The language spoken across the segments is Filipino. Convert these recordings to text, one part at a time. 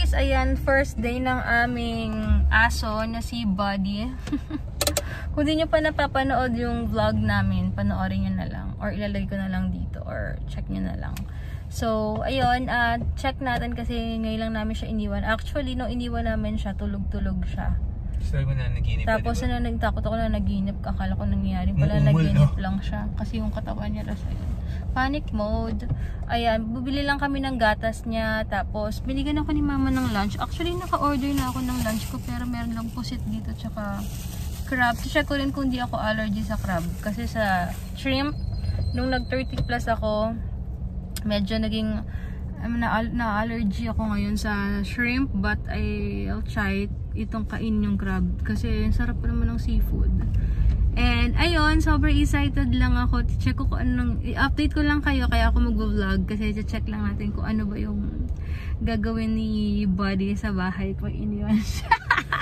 guys, ayan, first day ng aming aso na si Buddy. Kung di nyo pa napapanood yung vlog namin, panoorin nyo na lang. Or ilalagay ko na lang dito. Or check nyo na lang. So, ayun, check natin kasi ngayon lang namin siya iniwan. Actually, no, iniwan namin siya, tulog-tulog siya. Sabi mo na naginip. Tapos na nagtakot ako na naginip. Akala ko nangyayari pala, naginip lang siya. Kasi yung katawan niya las ayun. Panic mode. Ayan, bubili lang kami ng gatas niya. Tapos, binigyan ako ni mama ng lunch. Actually, naka-order na ako ng lunch ko. Pero meron lang pusit dito. Tsaka crab. Check ko rin kung di ako allergy sa crab. Kasi sa shrimp, nung nag-30 plus ako, medyo naging na-allergy ako ngayon sa shrimp. But I'll try itong kain yung crab. Kasi sarap pa naman ng seafood. And ayun, sobrang excited lang ako. Check ko kung anong, i-update ko lang kayo kaya ako mag-vlog kasi check lang natin kung ano ba yung gagawin ni Buddy sa bahay kung iniwan siya.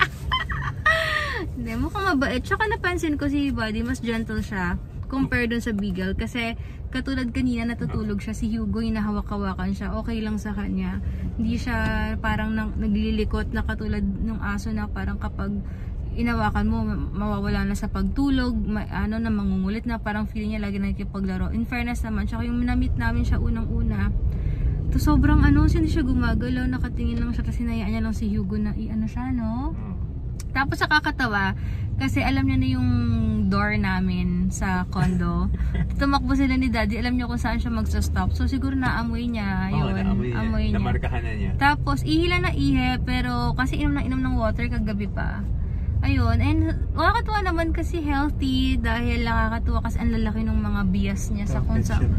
Hindi, mukhang mabait. Tsaka napansin ko si Buddy, mas gentle siya compared dun sa Beagle. Kasi katulad kanina natutulog siya, si Hugo yung nahawak-hawakan siya, okay lang sa kanya. Hindi siya parang naglilikot na katulad ng aso na parang kapag inawakan mo, mawawala na sa pagtulog, na mangungulit na, parang feeling niya lagi nakikipaglaro. In fairness naman, tsaka yung na-meet namin siya unang-una, to sobrang hindi siya gumagalaw, nakatingin lang siya, kasi nayaan niya lang si Hugo na siya, no? Tapos nakakatawa, kasi alam niya na yung door namin sa condo. Tumakbo sila ni Daddy, alam niya kung saan siya magsa-stop. So siguro naamoy niya, amoy niya. Namarkahan na niya. Tapos ihila na ihe, pero kasi inom ng water kagabi pa. Ayun, and nakakatuwa naman kasi healthy dahil nakakatuwa kasi ang lalaki ng mga bias niya sa kung sa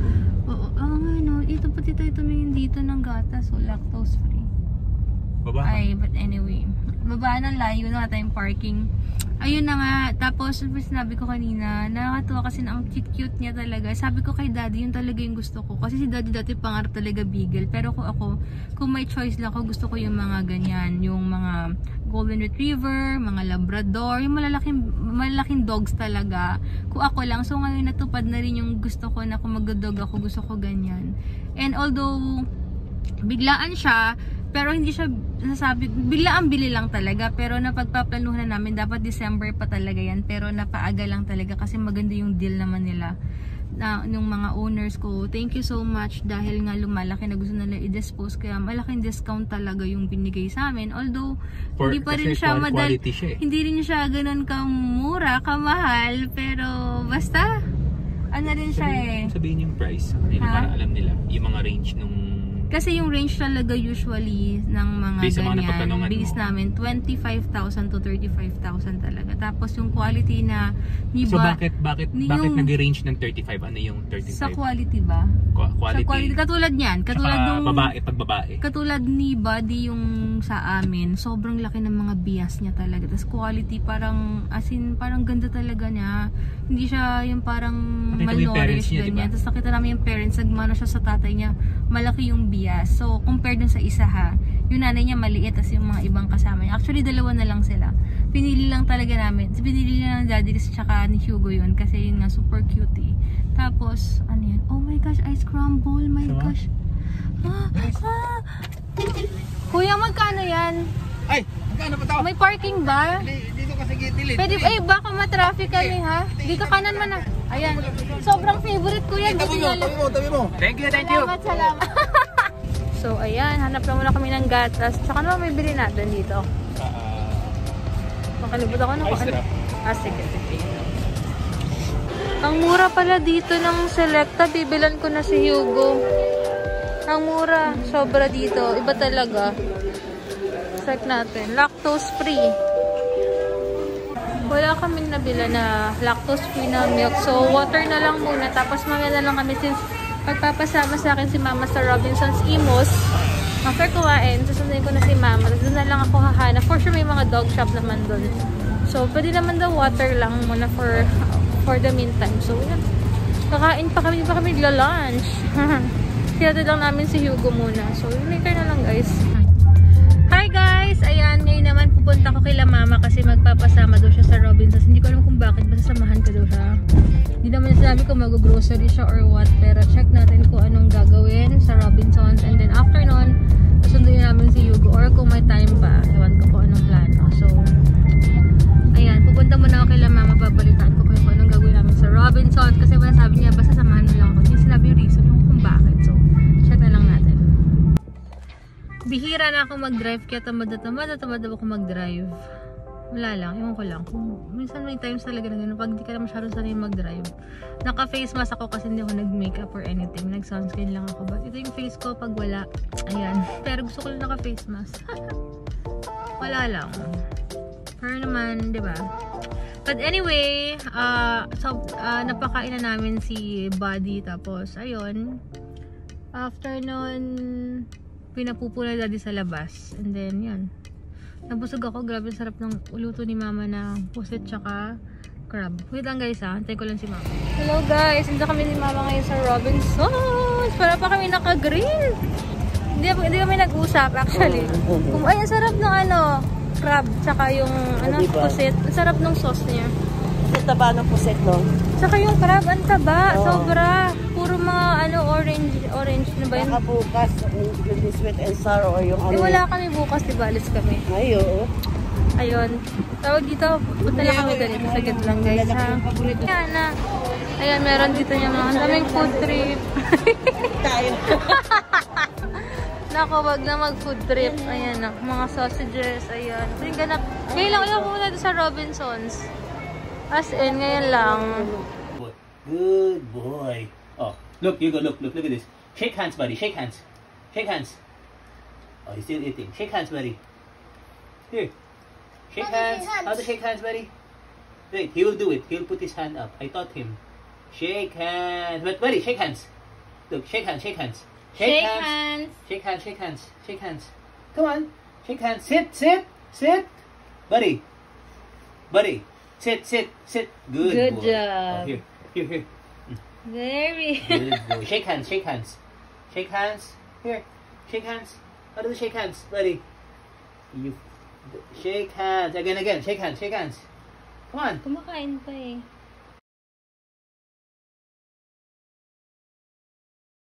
ito pati tayo tumingin dito ng gatas, so lactose free. Baba. Ay, but anyway, baba ng layo na tayong parking. Ayun na nga, tapos sinabi ko kanina, nakakatuwa kasi na ang cute niya talaga. Sabi ko kay Daddy, yun talaga yung gusto ko. Kasi si Daddy dati pangarap talaga Beagle. Pero kung may choice lang ako, gusto ko yung mga ganyan. Yung mga Golden Retriever, mga Labrador, yung malalaking dogs talaga. Kung ako lang, so ngayon natupad na rin yung gusto ko na kung mag-dog ako, gusto ko ganyan. And although, biglaan siya, pero hindi siya nasabi, biglaan bili lang talaga, pero napagpaplanuhan na namin, dapat December pa talaga yan, pero napaaga lang talaga kasi maganda yung deal naman nila nung mga owners ko. Thank you so much dahil nga lumalaki na gusto nila i-dispose, kaya malaking discount talaga yung binigay sa amin, although hindi pa rin siya hindi rin siya ganun kamura, kamahal, pero basta rin siya sabihin yung price para alam nila yung mga range nung. Kasi yung range talaga usually ng mga ganyan, base namin 25,000 to 35,000 talaga. Tapos yung quality na So bakit nag-range ng 35? Ano yung 35? Sa quality ba? Quality. Sa quality, katulad niyan, katulad nung babae. Katulad ni Buddy yung sa amin, sobrang laki ng mga bias niya talaga. Tapos quality parang parang ganda talaga niya. Hindi siya yung parang malnourished ganyan. Tapos nakita namin yung parents, nagmano siya sa tatay niya, malaki yung bias. So compared dun sa isa yung nanay niya maliit, tapos yung mga ibang kasama niya. Actually dalawa na lang sila. Pinili lang talaga namin. Pinili lang ng Daddy kasi tsaka ni Hugo yun kasi yun nga super cute eh. Tapos yan? Oh my gosh, ice crumble. My gosh. Kuya, magkano yan? Ay, magkano pa tao? May parking ba? Dito kasi gilid. Pwede, baka ma-traffic kami ha? Dito kanan man na. Ayan. Sobrang favorite ko yan. Tabi mo. Thank you. Salamat. So, ayan. Hanap na muna kami ng gatas. Tsaka naman may bili natin dito. Makalibot ako na kung ano. Sige. Ang mura pala dito ng Selecta. Bibilan ko na si Hugo. Ang mura. Sobra dito. Iba talaga. Check natin. Lactose free. Wala kaming nabila na lactose free na milk. So, water na lang muna. Tapos mamaya na lang kami since pagpapasama sa akin si Mama sa Robinson's Imos. After kumain, susundin ko na si Mama. Doon na lang ako hahanap. For sure may mga dog shop naman doon. So, pwede naman daw water lang muna for the meantime. So, yan. Kakain pa kami, nagla-lunch. Sinatid lang namin si Hugo muna. So, later na lang guys. Hi guys! Ayan, ngayon naman pupunta ko kila Mama kasi magpapasama daw siya sa Robinsons. Hindi ko alam kung bakit, basta samahan ko daw siya. Hindi naman sinabi ko mag-grocery siya or what, pero check natin kung anong gagawin sa Robinsons. And then after nun, sunduin namin si Hugo. Or kung may time pa. Ewan ko kung anong plano. So, ayan, pupunta muna ako kay La Mama, babalitaan ko kayo kung anong gagawin namin sa Robinsons. Kasi wala sabi niya, basta samahan mo lang ako. Yung sinabi yung reason, yung kung bakit. So, check na lang natin. Bihira na ako mag-drive, kaya tamad ako mag-drive. Wala lang, ewan ko lang. Kung, minsan may times talaga na gano'n, pag di ka na masyadong sanay mag-drive. Naka-face mask ako kasi hindi ako nag-makeup or anything. Nag-sunscreen lang ako. But ito yung face ko pag wala. Ayan. Pero gusto ko lang naka-face mask. Wala lang. Pero naman, di ba? But anyway, napakain na namin si Buddy. Tapos, ayun. After nun, pinapupo na Daddy sa labas. And then, yun. Nabusog ako. Grabe sarap ng uluto ni Mama na pusit tsaka crab. Wait lang guys ha. Antay ko lang si Mama. Hello guys. Hindi kami ni Mama ngayon sa Robinsons. Para pa kami naka-grill. Hindi kami nag-usap actually. Ay, ang sarap ng crab tsaka yung pusit. Ang sarap ng sauce niya. Ang taba ng puset, no? Tsaka yung crab, ang taba. Sobra. Puro mga orange na ba yun? Baka bukas, yung sweet and sour or yung wala kami bukas, diba? Alis kami. Ay, oo. Ayun. Tawag dito, punta lang kami ganito. Sagad lang guys, ha? Ayan na. Ayan, meron dito yung mga daming food trip. Tayo. Naku, wag na mag-food trip. Ayan na. Mga sausages, ayan. Ito yung ganap. Ngayon lang, ako pumunta dito sa Robinsons. As in, ngayon lang. Good boy. Oh, look, you go, look at this. Shake hands, buddy, shake hands. Shake hands. Oh, he's still eating. Shake hands, buddy. Here. Shake hands. How to shake hands, buddy? Wait, he will do it. He'll put his hand up. I taught him. Shake hands. But, buddy, shake hands. Look, shake hands, shake hands. Shake hands. Shake hands, shake hands, shake hands. Come on. Shake hands. Sit. Buddy. Sit. Good boy. job. Oh, here. Very. Good boy. Shake hands. Here. Shake hands. How do you shake hands, buddy? You shake hands. Again. Shake hands. Come on. Kumakain pa eh.